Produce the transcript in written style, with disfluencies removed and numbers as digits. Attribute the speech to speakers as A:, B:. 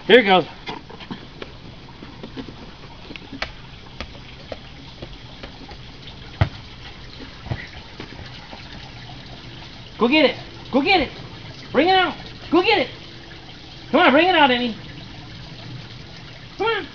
A: Here it goes. Go get it. Go get it. Bring it out. Go get it. Come on, bring it out, Emmy. Come on.